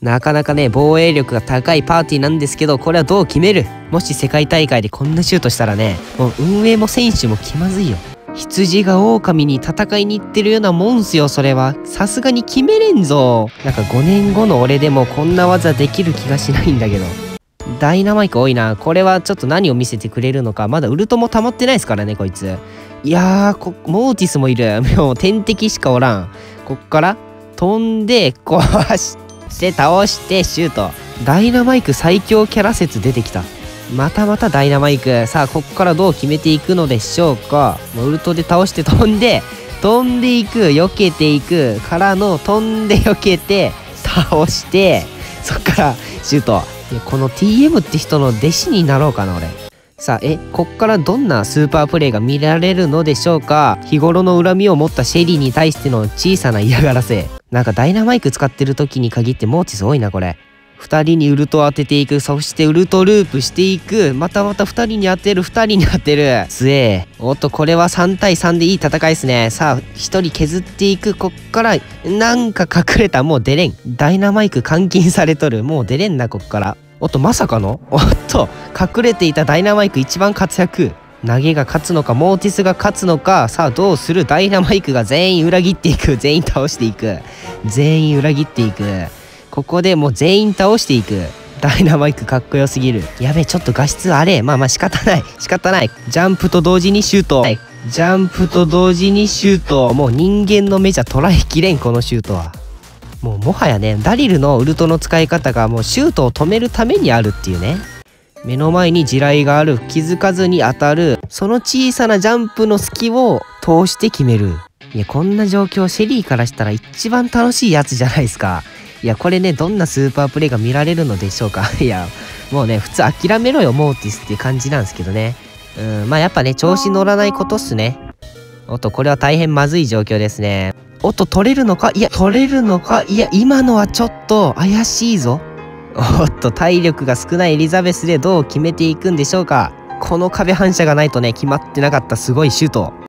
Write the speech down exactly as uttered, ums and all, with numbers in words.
なかなかね、防衛力が高いパーティーなんですけど、これはどう決める？もし世界大会でこんなシュートしたらね、もう運営も選手も気まずいよ。羊が狼に戦いに行ってるようなもんすよ、それは。さすがに決めれんぞ。なんかごねんごの俺でもこんな技できる気がしないんだけど。ダイナマイク多いな。これはちょっと何を見せてくれるのか。まだウルトも溜まってないですからね、こいつ。いやー、こモーティスもいる。もう天敵しかおらん。こっから飛んで、壊して倒してシュート。ダイナマイク最強キャラ説出てきた。またまたダイナマイク。さあ、こっからどう決めていくのでしょうか。もうウルトで倒して飛んで、飛んでいく、避けていく、からの飛んで避けて、倒して、そっからシュート。いや、この ティーエム って人の弟子になろうかな、俺。さあ、え、こっからどんなスーパープレイが見られるのでしょうか。日頃の恨みを持ったシェリーに対しての小さな嫌がらせ。なんかダイナマイク使ってる時に限ってモーティス多いな、これ。ふたりにウルトを当てていく。そしてウルトループしていく。またまたふたりに当てる。ふたりに当てる。つえ。おっと、これはさんたいさんでいい戦いですね。さあ、ひとり削っていく。こっから、なんか隠れた。もう出れん。ダイナマイク監禁されとる。もう出れんな、こっから。おっと、まさかのおっと、隠れていたダイナマイク一番活躍。投げが勝つのか、モーティスが勝つのか。さあ、どうする？ダイナマイクが全員裏切っていく。全員倒していく。全員裏切っていく。ここでもう全員倒していく。ダイナマイクかっこよすぎる。やべえ、ちょっと画質あれ。まあまあ仕方ない。仕方ない。ジャンプと同時にシュート。はい、ジャンプと同時にシュート。もう人間の目じゃ捉えきれん、このシュートは。もうもはやね、ダリルのウルトの使い方がもうシュートを止めるためにあるっていうね。目の前に地雷がある。気づかずに当たる。その小さなジャンプの隙を通して決める。いや、こんな状況、シェリーからしたら一番楽しいやつじゃないですか。いや、これね、どんなスーパープレイが見られるのでしょうか。いや、もうね、普通諦めろよ、モーティスっていう感じなんですけどね。うん、まあやっぱね、調子乗らないことっすね。おっと、これは大変まずい状況ですね。おっと、取れるのか？いや、取れるのか？いや、今のはちょっと怪しいぞ。おっと、体力が少ないエリザベスでどう決めていくんでしょうか。この壁反射がないとね、決まってなかったすごいシュート。